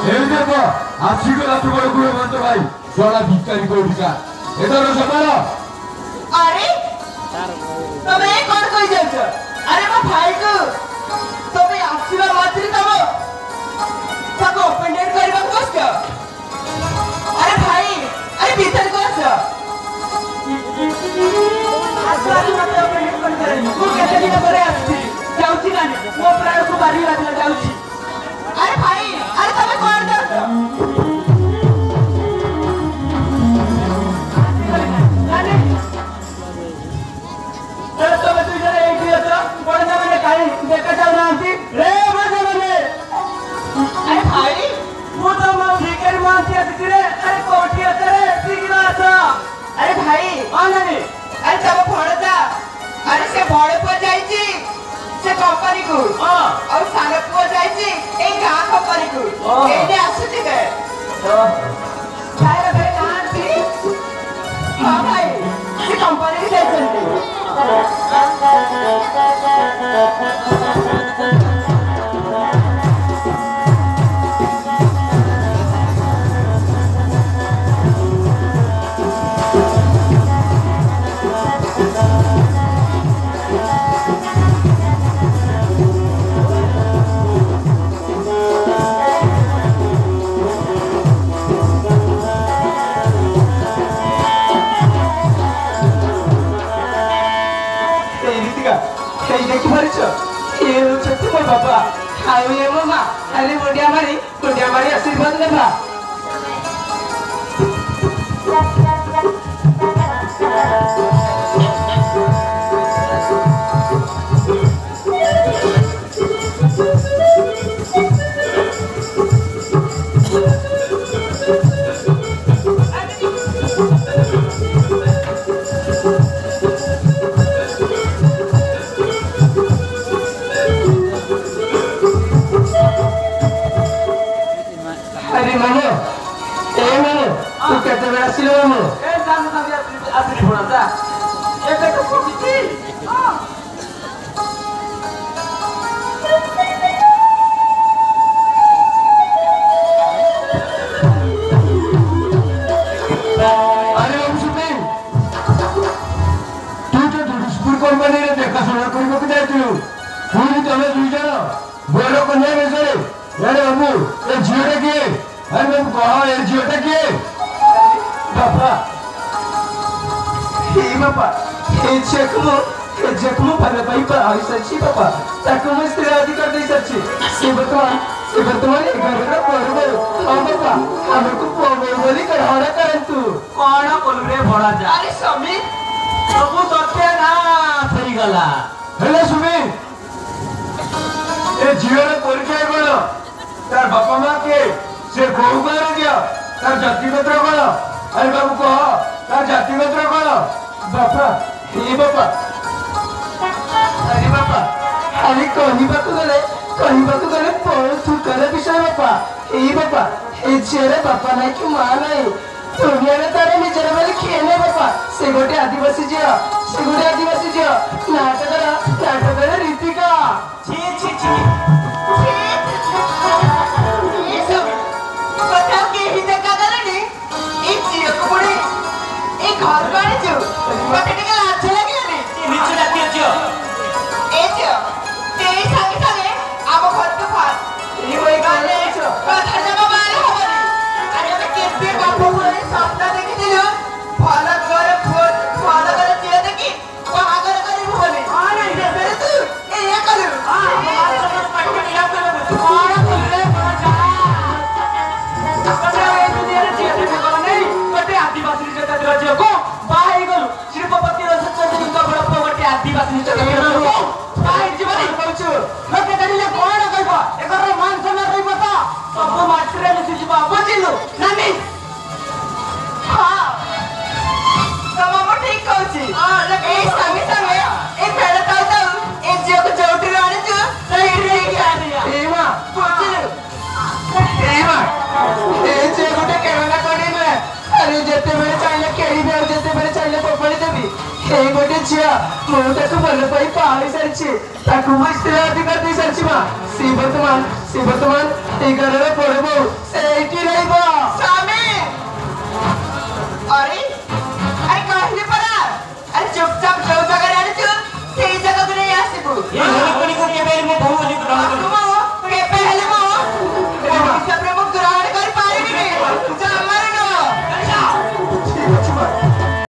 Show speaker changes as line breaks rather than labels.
এই দেখো আসিগলা তো বড় করে বন্ধ ভাই জলা ভিখারি কইটা এটা তো সমালো
अरे तमे कौन कहि जाछ अरे मो भाई को तमे आसीबा मात्री तम ताको ओपन करबा कोस अरे भाई अरे भीतर को आस आसवाली मत ओपन कर करे मो केते दिन करे आसी जाउची गाने मो प्राण को बारी लागला जाउची अरे भाई अरे तमे कौन जाछ देखा जाओ ना रे मजे मजे अरे भाई वो तो मैं भिखारी मानती है रे अरे कोठी है रे सिगना था अरे भाई आनने अरे तब फोड़ था अरे से बड़े पर जाईची से कंपनी को और सारे पर जाईची ए गां कंपनी को एने आसुती के काय रे गां थी हां भाई से कंपनी के जाईची बाबा खाऊ ये मामा खाली मुंडिया मारी आशीर्वाद लेबा आदिवासी এই গোটে ঝিଅ ମୁଁ ତାକୁ ଭଲ ପାଇ ପାଳି ସାରିଛି ତାକୁ ମୁଁ ସ୍ତ୍ରୀ ଅଧିକାର ଦେଇ ସାରିଛି ମା ସେ ବର୍ତ୍ତମାନ এই ଘରର ବଡ଼ ବୋଉ ସେଇଠି ରହିବ। ସ୍ୱାମୀ ଆରେ